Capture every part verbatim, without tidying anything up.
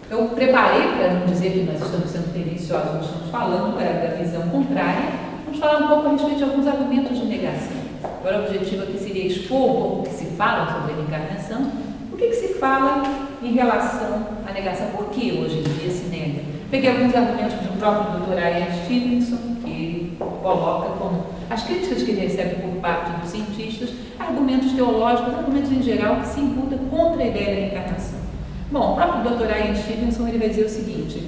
Eu preparei, para não dizer que nós estamos sendo tendenciosos, nós estamos falando da, da visão contrária, vamos falar um pouco a respeito de alguns argumentos de negação. Agora, o objetivo aqui seria expor um pouco o que se fala sobre a reencarnação, o que, que se fala em relação à negação, por que hoje em dia se nega. Peguei alguns argumentos do próprio doutor Ian Stevenson, que ele coloca como as críticas que ele recebe por parte dos cientistas, argumentos teológicos, argumentos em geral que se imputam contra a ideia da reencarnação. Bom, o próprio doutor Ian Stevenson ele vai dizer o seguinte: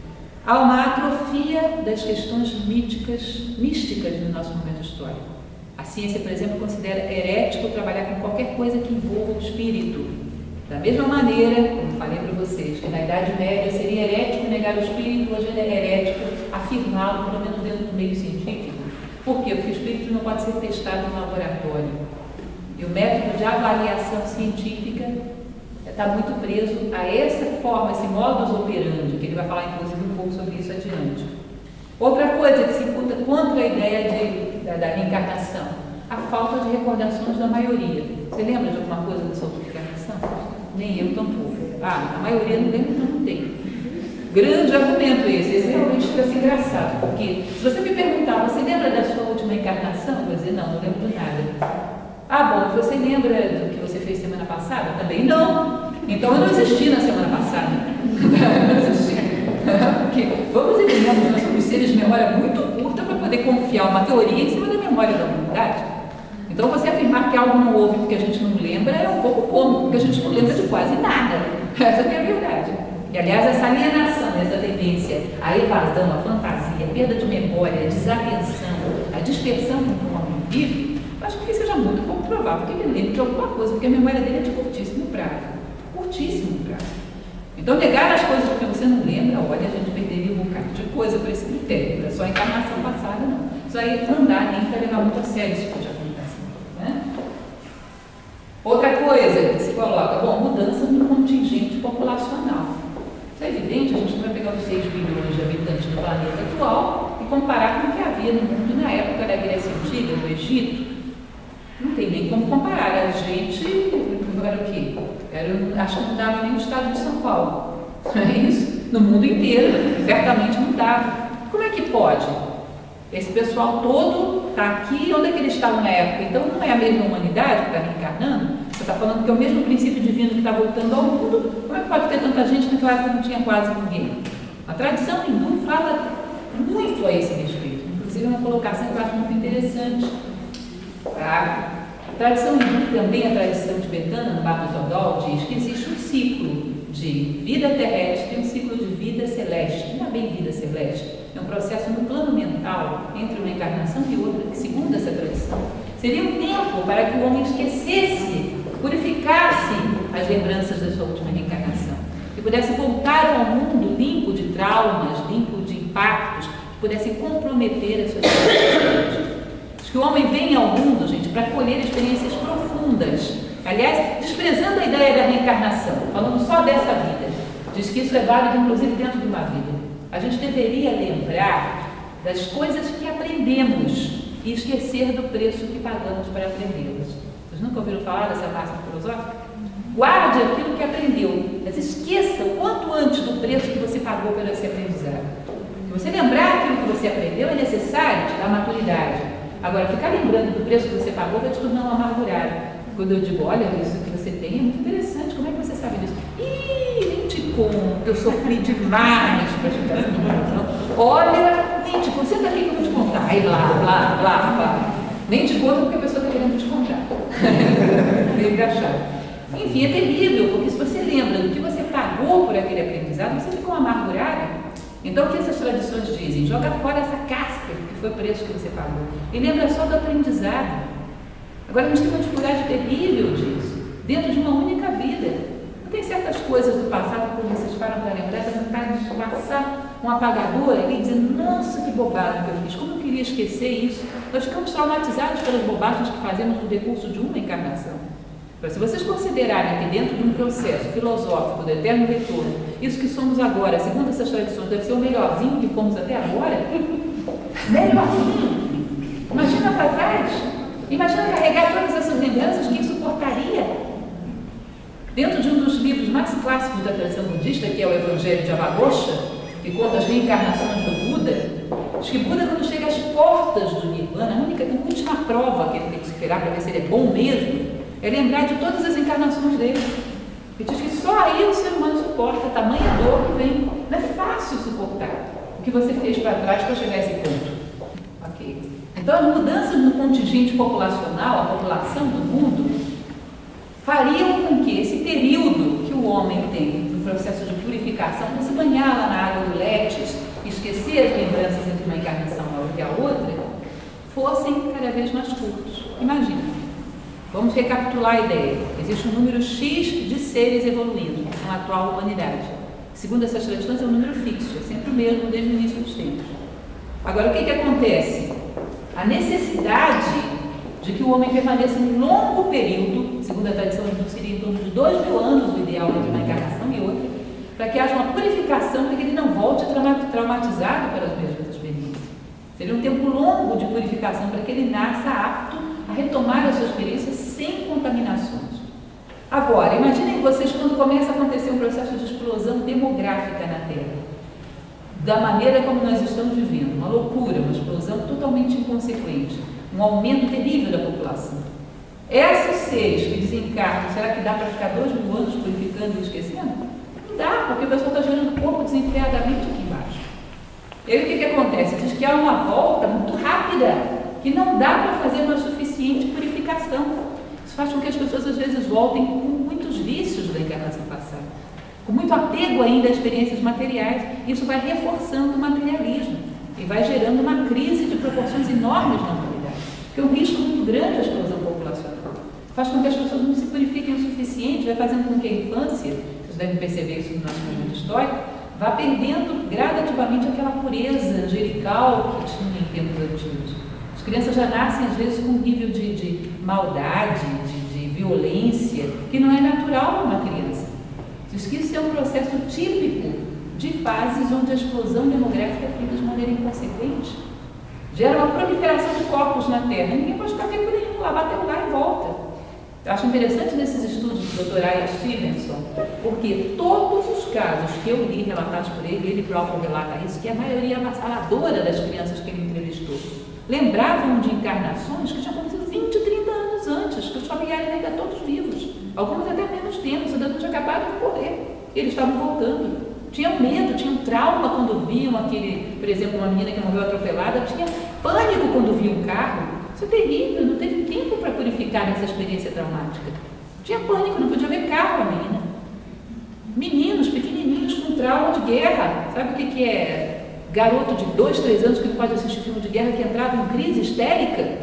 há uma atrofia das questões míticas, místicas no nosso momento histórico. A ciência, por exemplo, considera herético trabalhar com qualquer coisa que envolva o espírito. Da mesma maneira, como falei para vocês, que na Idade Média seria herético negar o espírito, hoje é herético afirmá-lo, pelo menos dentro do meio científico. Por quê? Porque o espírito não pode ser testado no laboratório. E o método de avaliação científica está muito preso a essa forma, esse modus operandi, que ele vai falar inclusive um pouco sobre isso adiante. Outra coisa que se imputa contra a ideia de, da, da reencarnação, a falta de recordações da maioria. Você lembra de alguma coisa da sua reencarnação? Nem eu tampouco. Ah, a maioria não lembra, então não tem. Grande argumento esse, esse realmente fica assim engraçado, porque se você me perguntar, você lembra da sua última encarnação? Eu vou dizer, não, não lembro de nada. Ah, bom, você lembra do que você fez semana passada? Também não. Então eu não existi na semana passada. Eu não existi. Porque vamos entender, nós somos seres de memória muito curta para poder confiar uma teoria em cima da memória da humanidade. Então você afirmar que algo não houve porque a gente não lembra é um pouco cômico, porque a gente não lembra de quase nada. Essa que é a verdade. E aliás, essa alienação, essa tendência à evasão, à fantasia, a perda de memória, a desatenção, a dispersão com que o homem vive, eu acho que seja muito pouco provável que ele lembre de alguma coisa, porque a memória dele é de curtíssimo prazo. Curtíssimo prazo. Então, negar as coisas porque você não lembra, olha, a gente perderia um bocado de coisa por esse critério. Não é só a encarnação passada, não. Isso aí não dá nem para levar muito a sério esse tipo de argumentação. Né? Outra coisa que se coloca, bom, mudança no contingente populacional. Isso é evidente, a gente não vai pegar os seis bilhões de habitantes do planeta atual e comparar com o que havia no mundo na época da Grécia Antiga, do Egito. Não tem nem como comparar. A gente, era o quê? Era, acho que não dava nem o estado de São Paulo. Não é isso? No mundo inteiro, certamente não dava. Como é que pode? Esse pessoal todo está aqui, onde é que eles estavam na época? Então não é a mesma humanidade que está reencarnando? Você está falando que é o mesmo princípio divino que está voltando ao mundo? Como é que pode ter tanta gente naquela época que não tinha quase ninguém? A tradição hindu fala muito a esse respeito. Inclusive é uma colocação que eu acho muito interessante. A tradição hindu, também a tradição tibetana, no Bhagavad Gita, diz que existe um ciclo de vida terrestre e um ciclo de vida celeste. Não é bem vida celeste, é um processo no plano mental entre uma encarnação e outra, que segundo essa tradição, seria um tempo para que o homem esquecesse, purificasse as lembranças da sua última reencarnação e pudesse voltar ao mundo limpo de traumas, limpo de impactos, que pudessem comprometer as suas experiências. Que o homem vem ao mundo, gente, para colher experiências profundas. Aliás, desprezando a ideia da reencarnação, falando só dessa vida, diz que isso é válido, inclusive, dentro de uma vida. A gente deveria lembrar das coisas que aprendemos e esquecer do preço que pagamos para aprendê-las. Vocês nunca ouviram falar dessa máxima filosófica? Guarde aquilo que aprendeu, mas esqueça o quanto antes do preço que você pagou pelo esse aprendizado. Se você lembrar aquilo que você aprendeu, é necessário te dar maturidade. Agora, ficar lembrando do preço que você pagou vai te tornar um amargurado. Quando eu digo, olha, isso que você tem é muito interessante, como é que você sabe disso? Ih, nem te conto, eu sofri demais para chegar nessa conclusão. Olha, nem te conto, senta aqui que eu vou te contar. Aí lá, lá, lá, lá. Nem te conto porque a pessoa está querendo te contar. Sempre achar. Enfim, é terrível, porque se você lembra do que você pagou por aquele aprendizado, você ficou amargurado. Então, o que essas tradições dizem? Joga fora essa casca que foi o preço que você pagou. E lembra só do aprendizado. Agora, a gente tem uma dificuldade terrível disso, dentro de uma única vida. Não tem certas coisas do passado que quando vocês param para lembrar, dá vontade de passar um apagador ali e dizer, nossa, que bobagem que eu fiz, como eu queria esquecer isso. Nós ficamos traumatizados pelas bobagens que fazemos no decurso de uma encarnação. Mas se vocês considerarem que dentro de um processo filosófico do eterno retorno, isso que somos agora, segundo essas tradições, deve ser o melhorzinho que fomos até agora, melhorzinho. Imagina para trás. Imagina carregar todas essas lembranças, quem suportaria? Dentro de um dos livros mais clássicos da tradição budista, que é o Evangelho de Avagosha, que conta as reencarnações do Buda, diz que Buda, quando chega às portas do Nirvana, a única, a última prova que ele tem que superar para ver se ele é bom mesmo, é lembrar de todas as encarnações dele. Ele diz que só aí o ser humano suporta a tamanha dor que vem. Não é fácil suportar o que você fez para trás para chegar a esse ponto. Ok. Então, as mudanças no contingente populacional, a população do mundo, fariam com que esse período que o homem tem no processo de purificação, para se banhar lá na água do Létis, esquecer as lembranças entre uma encarnação e a outra, fossem cada vez mais curtos. Imagina, vamos recapitular a ideia. Existe um número X de seres evoluindo, que são a atual humanidade. Segundo essas tradições, é um número fixo, é sempre o mesmo desde o início dos tempos. Agora, o que, que acontece? A necessidade de que o homem permaneça um longo período, segundo a tradição, seria em torno de dois mil anos o ideal entre uma encarnação e outra, para que haja uma purificação, para que ele não volte traumatizado pelas mesmas experiências. Seria um tempo longo de purificação para que ele nasça apto a retomar a sua experiência sem contaminações. Agora, imaginem vocês quando começa a acontecer um processo de explosão demográfica na Terra, da maneira como nós estamos vivendo, uma loucura, uma explosão totalmente inconsequente, um aumento terrível da população. Esses seres que desencarnam, será que dá para ficar dois mil anos purificando e esquecendo? Não dá, porque o pessoal está gerando corpo desenfreadamente aqui embaixo. E aí o que, que acontece? Diz que há uma volta muito rápida, que não dá para fazer uma suficiente purificação. Isso faz com que as pessoas às vezes voltem com muitos vícios da encarnação passada, com muito apego ainda a experiências materiais. Isso vai reforçando o materialismo e vai gerando uma crise de proporções enormes na humanidade. Porque é um risco muito grande a explosão populacional. Faz com que as pessoas não se purifiquem o suficiente, vai fazendo com que a infância, vocês devem perceber isso no nosso momento histórico, vá perdendo gradativamente aquela pureza angelical que tinha em tempos antigos. As crianças já nascem, às vezes, com um nível de, de maldade, de, de violência, que não é natural para uma criança. Diz que isso é um processo típico de fases onde a explosão demográfica é feita de maneira inconsequente. Gera uma proliferação de corpos na Terra. E ninguém pode ficar tempo nenhum lá, bateu lá e volta. Eu acho interessante nesses estudos do doutor Ian Stevenson, porque todos os casos que eu li relatados por ele, ele próprio relata isso, que a maioria avassaladora das crianças que ele entrevistou lembravam de encarnações que tinham acontecido vinte, trinta anos antes, que os familiares ainda todos vivos, algumas até menos tempo, o cidadão tinha acabado de morrer, eles estavam voltando. Tinham medo, tinham trauma quando viam aquele, por exemplo, uma menina que morreu atropelada, tinha pânico quando via um carro. Isso é terrível, não teve tempo para purificar essa experiência traumática. Tinha pânico, não podia ver carro a menina. Meninos pequenininhos com trauma de guerra. Sabe o que, que é? Garoto de dois, três anos que não pode assistir filme de guerra, que entrava em crise histérica.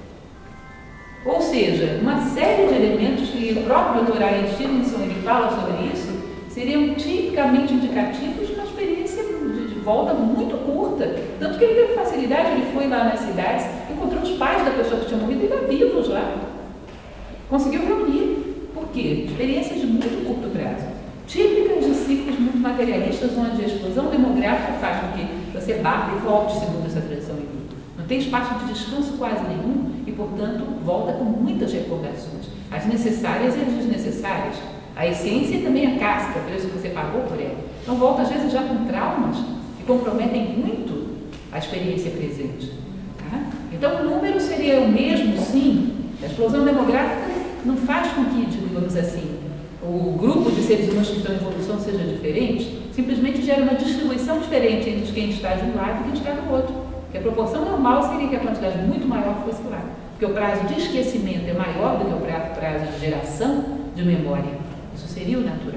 Ou seja, uma série de elementos que o próprio doutor Ian Stevenson ele fala sobre isso, seriam tipicamente indicativos de uma experiência de, de volta muito curta. Tanto que ele teve facilidade, ele foi lá nas cidades, encontrou os pais da pessoa que tinha morrido ainda vivos lá. Conseguiu reunir. Por quê? Experiências de muito curto prazo. Típicas de ciclos muito materialistas, onde a explosão demográfica faz com que você bata e volte, segundo essa tradição hindu. Não tem espaço de descanso quase nenhum e, portanto, volta com muitas recordações. As necessárias e as desnecessárias. A essência e também a casca, o preço que você pagou por ela. Então volta às vezes já com traumas que comprometem muito a experiência presente. Tá? Então o número seria o mesmo, sim. A explosão demográfica não faz com que, digamos assim, o grupo de seres humanos que estão em evolução seja diferente, simplesmente gera uma distribuição diferente entre quem está de um lado e quem está do outro. Porque a proporção normal seria que a quantidade muito maior fosse lá. Porque o prazo de esquecimento é maior do que o prazo de geração de memória. Isso seria o natural.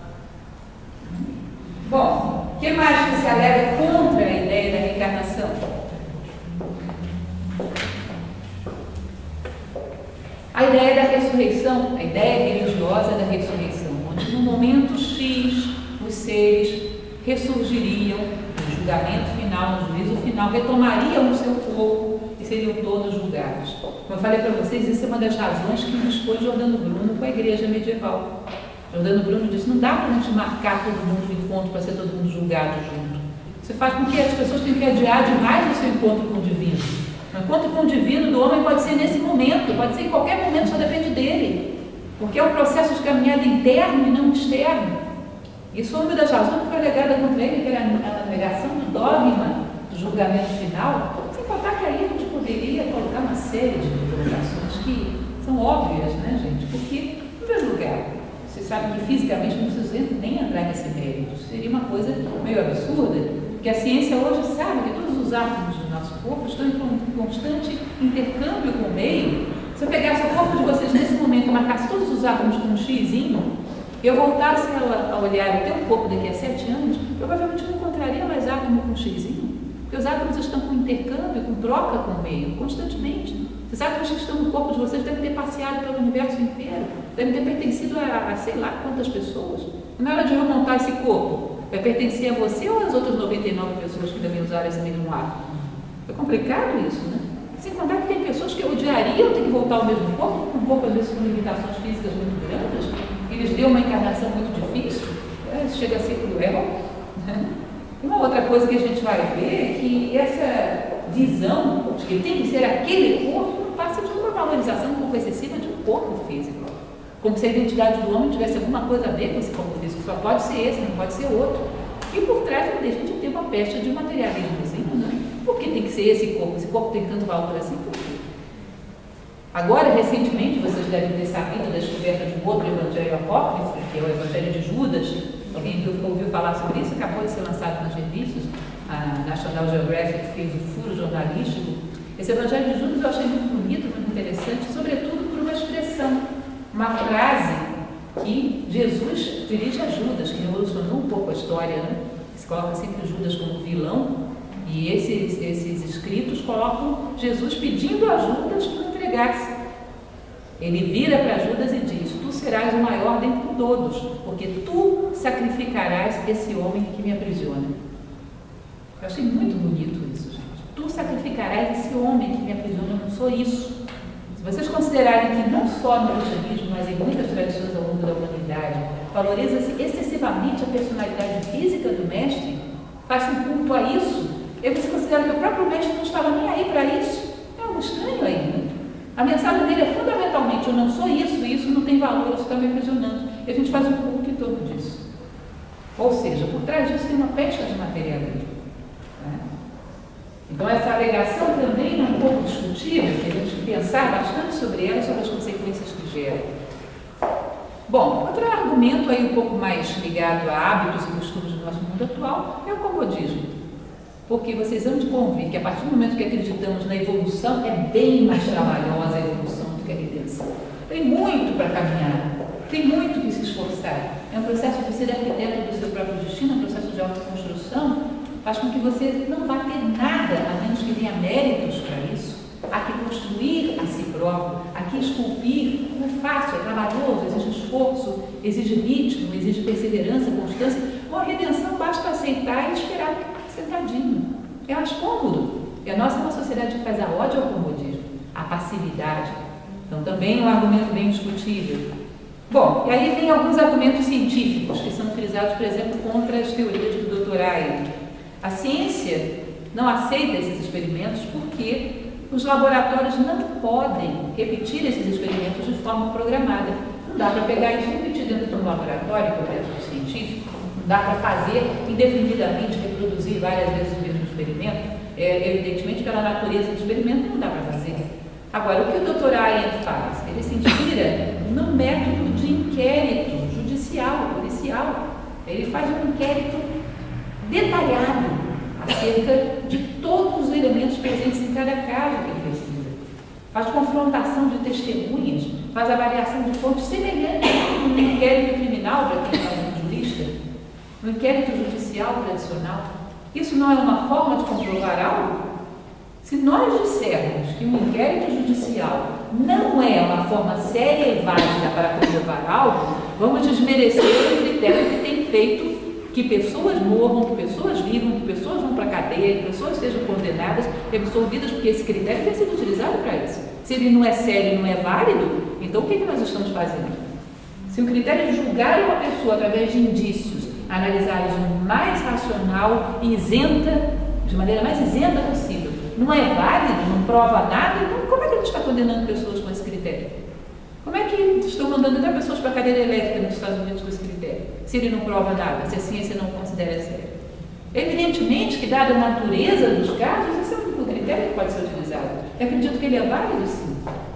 Bom, o que mais que se alega contra a ideia da reencarnação? A ideia da ressurreição, a ideia religiosa da ressurreição, onde no momento X os seres ressurgiriam no julgamento final, no juízo final, retomariam o seu corpo e seriam todos julgados. Como eu falei para vocês, isso é uma das razões que nos expôs Giordano Bruno com a igreja medieval. Giordano Bruno disse, não dá para a gente marcar todo mundo no encontro para ser todo mundo julgado junto. Você faz com que as pessoas tenham que adiar demais o seu encontro com o divino. O encontro com o divino do homem pode ser nesse momento, pode ser em qualquer momento, só depende dele. porque é um processo de caminhada interno e não externo. Isso foi uma das razões que foi alegada contra ele, que era a negação do dogma do julgamento final, sem contar que aí a gente poderia colocar uma série de colocações que são óbvias, né, gente? Porque, em primeiro lugar, vocês sabem que fisicamente não precisa nem entrar nesse mérito. Seria uma coisa meio absurda, porque a ciência hoje sabe que todos os átomos do nosso corpo estão em constante intercâmbio com o meio. Se eu pegasse o corpo de vocês nesse momento e marcasse todos os átomos com um xizinho, e eu voltasse a, a olhar o teu corpo daqui a sete anos, provavelmente não encontraria mais átomo com um xizinho, porque os átomos estão com intercâmbio, com troca com o meio, constantemente. Esses átomos que estão no corpo de vocês devem ter passeado pelo universo inteiro, devem ter pertencido a, a sei lá quantas pessoas. Na hora de eu montar esse corpo, vai pertencer a você ou às outras noventa e nove pessoas que devem usar esse mesmo átomo? É complicado isso, né? Sem contar que tem pessoas que odiariam ter que voltar ao mesmo corpo, um corpo às vezes com limitações físicas muito grandes, e lhes deu uma encarnação muito difícil, é, isso chega a ser cruel. Né? E uma outra coisa que a gente vai ver é que essa visão de que tem que ser aquele corpo não passa de uma valorização um pouco excessiva de um corpo físico. Como se a identidade do homem tivesse alguma coisa a ver com esse corpo físico, só pode ser esse, não pode ser outro. E por trás não deixa de ter uma peste de materialismozinho, né? Por que tem que ser esse corpo? Esse corpo tem tanto valor assim? Por quê? Agora, recentemente, vocês devem ter sabido da descoberta de um outro evangelho apócrifo, que é o Evangelho de Judas. Alguém ouviu falar sobre isso? Acabou de ser lançado nas revistas. A National Geographic fez o furo jornalístico. Esse Evangelho de Judas eu achei muito bonito, muito interessante, sobretudo por uma expressão, uma frase que Jesus dirige a Judas, que revolucionou um pouco a história, né? Se coloca sempre Judas como vilão, e esses, esses escritos colocam Jesus pedindo a Judas que o entregasse. Ele vira para Judas e diz: tu serás o maior dentre todos, porque tu sacrificarás esse homem que me aprisiona. Eu achei muito bonito isso, gente. Tu sacrificarás esse homem que me aprisiona, eu não sou isso. Se vocês considerarem que não só no cristianismo, mas em muitas tradições ao longo da humanidade, valoriza-se excessivamente a personalidade física do mestre, faz um culto a isso, e você considera que o próprio mestre não estava nem aí para isso, é algo estranho aí, né? A mensagem dele é fundamentalmente: eu não sou isso, e isso não tem valor, isso está me aprisionando. E a gente faz um culto em torno disso. Ou seja, por trás disso tem uma pesca de materialismo. Né? Então essa alegação também é um pouco discutível, que a gente tem que pensar bastante sobre ela e sobre as consequências que gera. Bom, outro argumento aí um pouco mais ligado a hábitos e costumes do nosso mundo atual é o comodismo. Porque vocês vão de convir que a partir do momento que acreditamos na evolução, é bem mais trabalhosa a evolução do que a redenção. Tem muito para caminhar, tem muito que se esforçar. É um processo de ser arquiteto do seu próprio destino, um processo de autoconstrução, faz com que você não vá ter nada, a menos que tenha méritos para isso. Há que construir a si próprio, há que esculpir. Não é fácil, é trabalhoso, exige esforço, exige ritmo, exige perseverança, constância. Com a redenção basta aceitar e esperar sentadinho. É mais cômodo. E a nossa é uma sociedade que faz a ódio ao comodismo, a passividade. Então também é um argumento bem discutível. Bom, e aí vem alguns argumentos científicos que são utilizados, por exemplo, contra as teorias do doutor Ayer. A ciência não aceita esses experimentos porque os laboratórios não podem repetir esses experimentos de forma programada. Não dá para pegar isso e repetir dentro de um laboratório, por método científico. Não dá para fazer indefinidamente, reproduzir várias vezes o mesmo experimento. É, evidentemente, pela natureza do experimento, não dá para fazer. Agora, o que o doutor Ayer faz? Ele se inspira no método de inquérito judicial, policial. Ele faz um inquérito detalhado acerca de todos os elementos presentes em cada caso que ele pesquisa. Faz confrontação de testemunhas, faz avaliação de fontes semelhantes no inquérito criminal, para quem é um jurista, no inquérito judicial tradicional. Isso não é uma forma de comprovar algo? Se nós dissermos que um inquérito judicial não é uma forma séria e válida para comprovar algo, vamos desmerecer o critério que tem feito que pessoas morram, que pessoas vivam, que pessoas vão para a cadeia, que pessoas sejam condenadas e absolvidas, porque esse critério tem sido utilizado para isso. Se ele não é sério e não é válido, então o que, é que nós estamos fazendo? Se o critério de julgar uma pessoa através de indícios, analisá-los mais racional e isenta, de maneira mais isenta possível, não é válido, não prova nada, então como é que a gente está condenando pessoas com esse critério? Como é que que estão mandando até pessoas para a cadeira elétrica nos Estados Unidos com esse critério, se ele não prova nada, se a ciência não considera sério. Evidentemente que, dada a natureza dos casos, esse é o único critério que pode ser utilizado. Eu acredito que ele é válido, sim.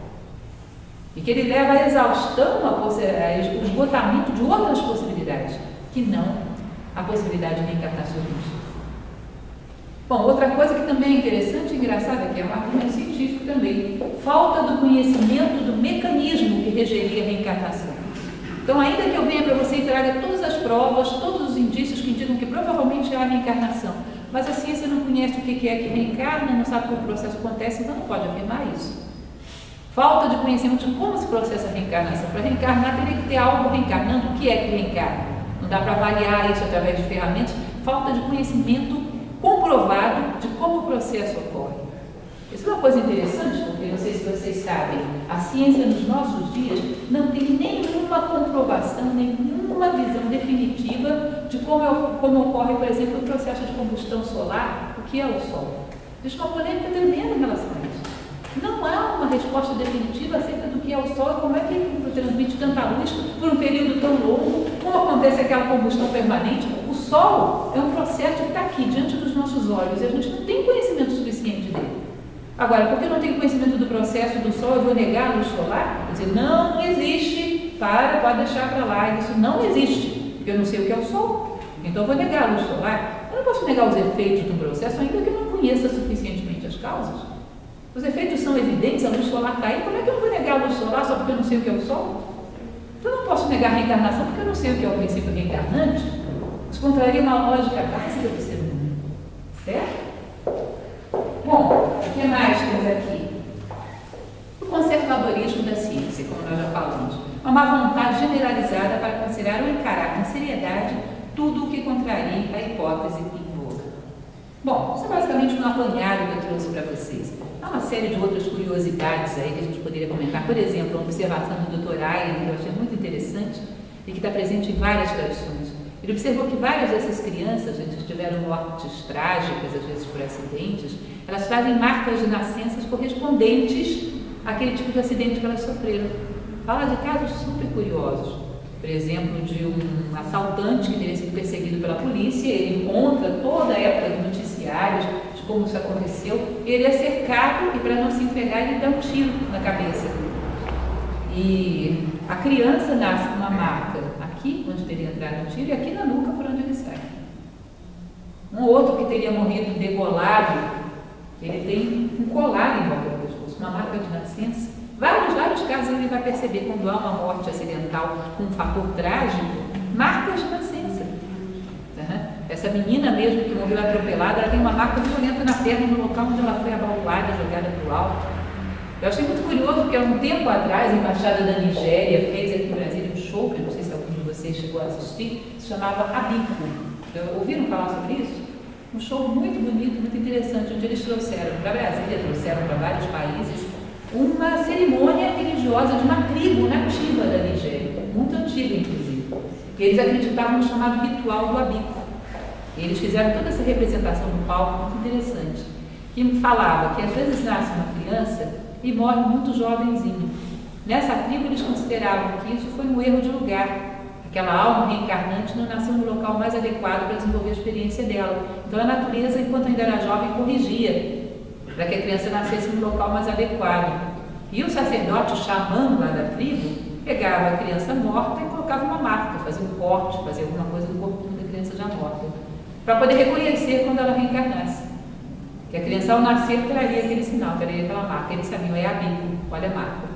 E que ele leva à exaustão, ao esgotamento de outras possibilidades, que não a possibilidade de reencarnacionista. Bom, outra coisa que também é interessante e engraçada, que é um argumento científico também, falta do conhecimento do mecanismo que regeria a reencarnação. Então, ainda que eu venha para você e traga todas as provas, todos os indícios que indicam que provavelmente há reencarnação, mas a ciência não conhece o que é que reencarna, não sabe como o processo acontece, então não pode afirmar isso. Falta de conhecimento de como se processa a reencarnação. Para reencarnar, teria que ter algo reencarnando. O que é que reencarna? Não dá para avaliar isso através de ferramentas. Falta de conhecimento comprovado de como o processo ocorre. Isso é uma coisa interessante, porque não sei se vocês sabem, a ciência nos nossos dias não tem nenhuma comprovação, nenhuma visão definitiva de como, como ocorre, por exemplo, o processo de combustão solar, o que é o Sol. Existe uma polêmica tremenda em relação a isso. Não há uma resposta definitiva acerca do que é o Sol e como é que ele transmite tanta luz por um período tão longo, como acontece aquela combustão permanente. O Sol é um processo que está aqui, diante dos nossos olhos, e a gente não tem conhecimento suficiente dele. Agora, porque eu não tenho conhecimento do processo do Sol, eu vou negar a luz solar? Vou dizer, não, não existe, para, pode deixar para lá, isso não existe, porque eu não sei o que é o Sol, então eu vou negar a luz solar. Eu não posso negar os efeitos do processo, ainda que eu não conheça suficientemente as causas. Os efeitos são evidentes, a luz solar está aí, como é que eu vou negar a luz solar só porque eu não sei o que é o Sol? Então eu não posso negar a reencarnação porque eu não sei o que é o princípio reencarnante. Isso contraria uma lógica básica do ser humano. Certo? Bom, o que mais temos aqui? O conservadorismo da ciência, como nós já falamos. Uma má vontade generalizada para considerar ou encarar com seriedade tudo o que contraria a hipótese em voga. Bom, isso é basicamente um apanhado que eu trouxe para vocês. Há uma série de outras curiosidades aí que a gente poderia comentar. Por exemplo, uma observação do doutor Ayer, que eu achei muito interessante e que está presente em várias tradições. Ele observou que várias dessas crianças, gente, que tiveram mortes trágicas, às vezes por acidentes, elas trazem marcas de nascenças correspondentes àquele tipo de acidente que elas sofreram. Fala de casos super curiosos. Por exemplo, de um assaltante que teria sido perseguido pela polícia, ele encontra toda a época de noticiários de como isso aconteceu, ele é cercado e, para não se entregar, ele dá um tiro na cabeça. E a criança nasce com uma marca aqui, onde teria entrado um tiro, e aqui na nuca, por onde ele sai. Um outro que teria morrido degolado, ele tem um colar em volta do pescoço, uma marca de nascença. Vários, vários casos ele vai perceber, quando há uma morte acidental com um fator trágico, marcas de nascença. Uhum. Essa menina mesmo que morreu atropelada, ela tem uma marca violenta na perna no local onde ela foi abalroada, jogada para o alto. Eu achei muito curioso, porque há um tempo atrás a Embaixada da Nigéria fez aqui no Brasil um show, que eu não sei se algum de vocês chegou a assistir, se chamava Abico. Ouviram falar sobre isso? Um show muito bonito, muito interessante, onde eles trouxeram para Brasília, trouxeram para vários países, uma cerimônia religiosa de uma tribo nativa da Nigéria, muito antiga, inclusive. E eles acreditavam no chamado ritual do Abico. E eles fizeram toda essa representação no palco, muito interessante, que falava que às vezes nasce uma criança e morre muito jovenzinho. Nessa tribo eles consideravam que isso foi um erro de lugar. Aquela alma reencarnante não nasceu no local mais adequado para desenvolver a experiência dela. Então a natureza, enquanto ainda era jovem, corrigia para que a criança nascesse no local mais adequado. E o sacerdote, o xamã lá da tribo, pegava a criança morta e colocava uma marca, fazia um corte, fazia alguma coisa no corpo da criança já morta, para poder reconhecer quando ela reencarnasse. Que a criança, ao nascer, traria aquele sinal, traria aquela marca. Eles sabiam, é Abico, olha a marca.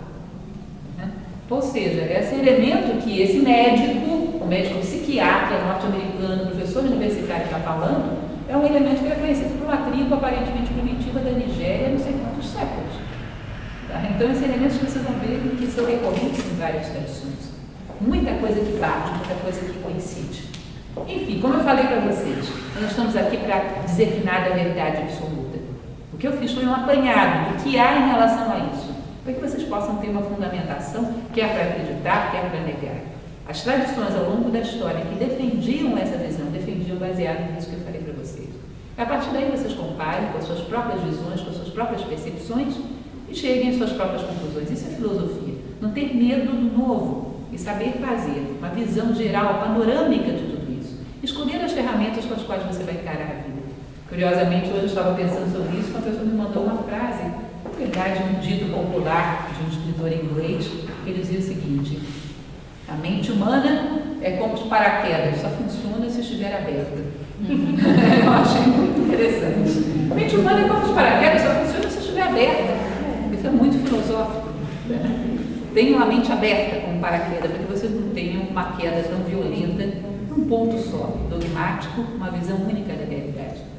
Ou seja, esse elemento que esse médico, o médico psiquiatra norte-americano, professor universitário está falando, é um elemento que é conhecido por uma tribo aparentemente primitiva da Nigéria, não sei quantos séculos. Tá? Então, esses elementos que vocês vão ver que são recorrentes em várias tradições. Muita coisa que bate, muita coisa que coincide. Enfim, como eu falei para vocês, nós estamos aqui para dizer que nada é verdade absoluta. O que eu fiz foi um apanhado do que há em relação a isso, para que vocês possam ter uma fundamentação, quer para acreditar, quer para negar. As tradições ao longo da história que defendiam essa visão, defendiam baseado nisso que eu falei para vocês. A partir daí vocês comparem com as suas próprias visões, com as suas próprias percepções e cheguem às suas próprias conclusões. Isso é filosofia. não ter medo do novo e saber fazer uma visão geral, panorâmica de tudo isso. Escolher as ferramentas com as quais você vai encarar a vida. Curiosamente, hoje eu estava pensando sobre isso, uma pessoa me mandou uma frase, na verdade, um dito popular de um escritor inglês, que ele dizia o seguinte: a mente humana é como os paraquedas, só funciona se estiver aberta. Eu achei muito interessante. A mente humana é como os paraquedas, só funciona se estiver aberta. Isso é muito filosófico. Tenha uma mente aberta como paraquedas, para que você não tenha uma queda tão violenta num ponto só, dogmático, uma visão única da realidade.